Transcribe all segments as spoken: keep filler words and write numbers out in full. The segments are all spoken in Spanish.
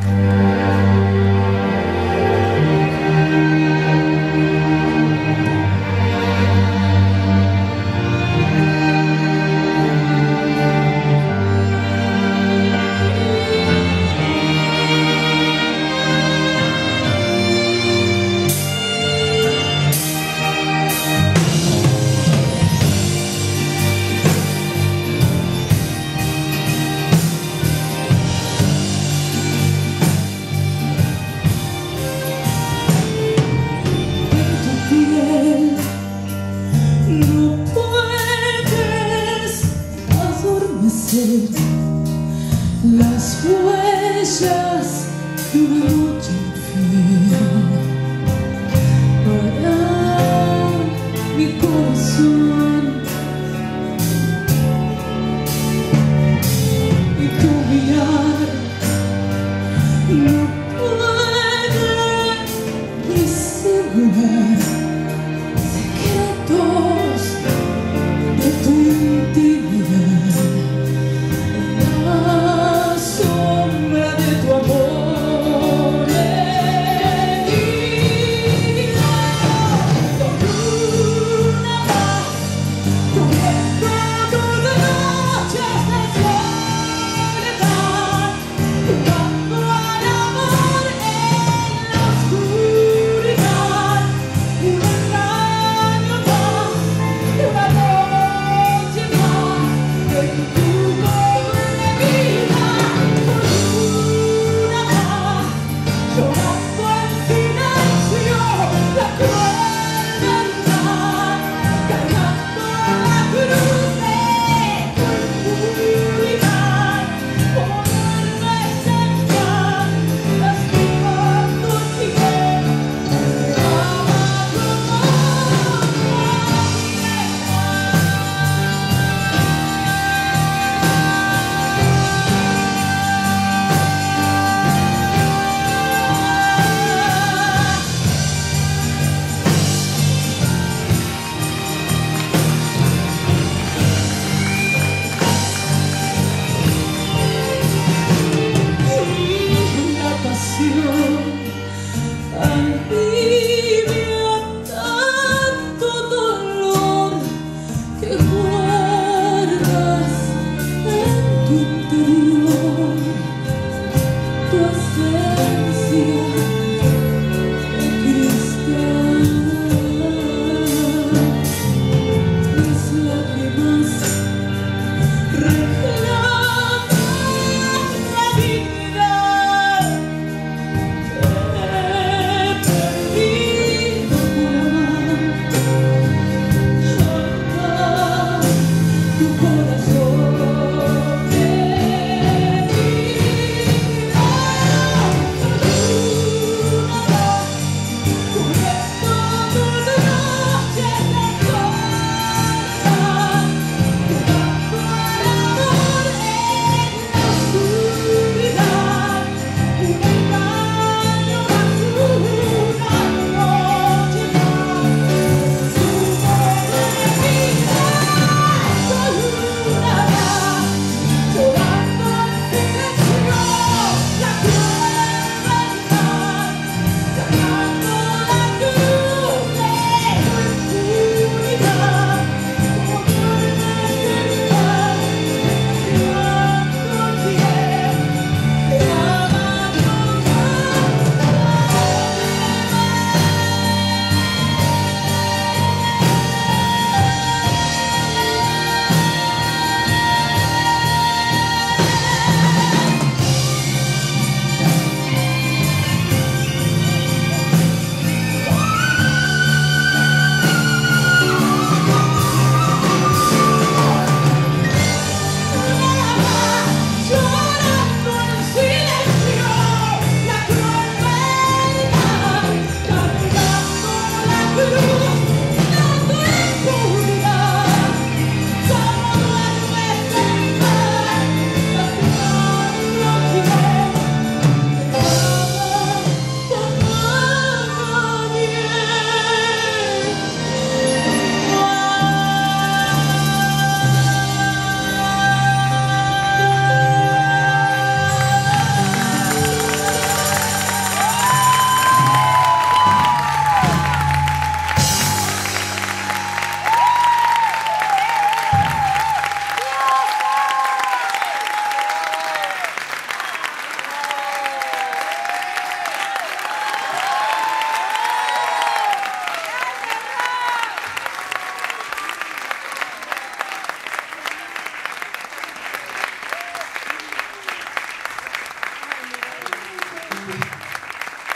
las huellas de una noche infiel para mi corazón, y tu mirar no puede disimular secretos de tu intimidad.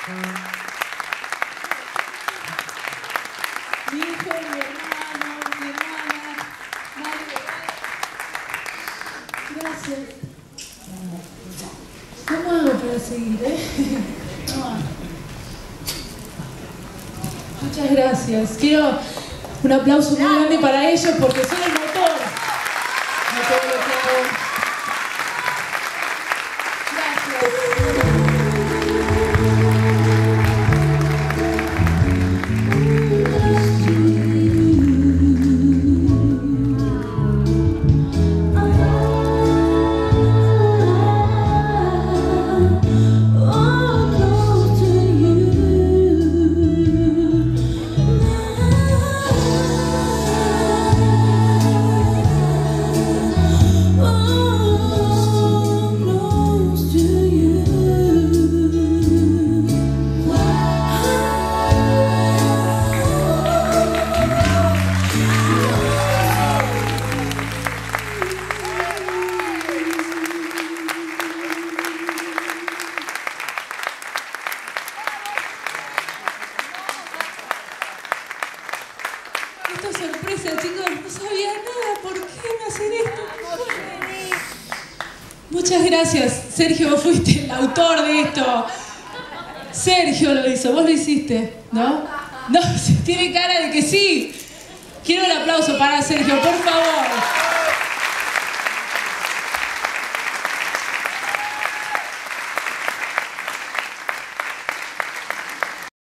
Mi hijo, mi hermano, mi hermana, madre. Gracias. ¿Cómo hago para seguir, eh? No. Muchas gracias. Quiero un aplauso muy grande para ellos porque son el motor de todo lo que hago. Gracias. Esto es sorpresa, chicos, no sabía nada, ¿por qué me hacen esto? Muchas gracias, Sergio, vos fuiste el autor de esto. Sergio lo hizo, vos lo hiciste, ¿no? No, tiene cara de que sí. Quiero el aplauso para Sergio, por favor.